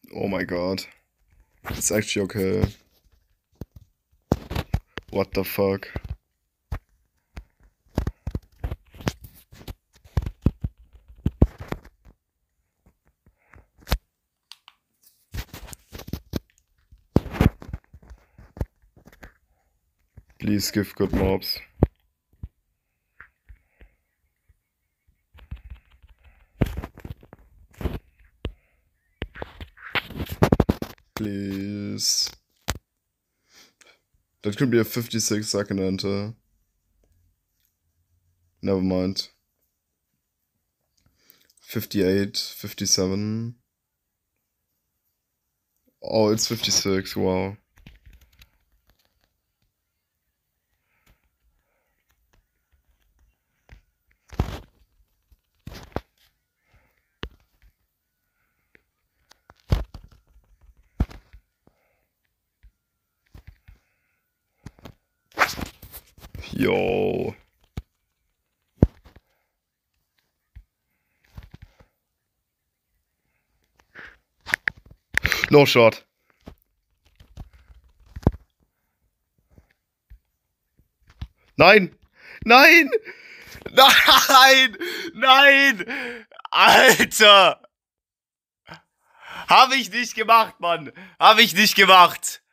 Oh my god. It's actually okay. What the fuck? Please give good mobs. Please. That could be a 56-second enter. Never mind. 58, 57. Oh, it's 56, wow. Yo. No shot. Nein! Nein! Nein! Nein! Alter! Hab ich nicht gemacht, Mann! Hab ich nicht gemacht!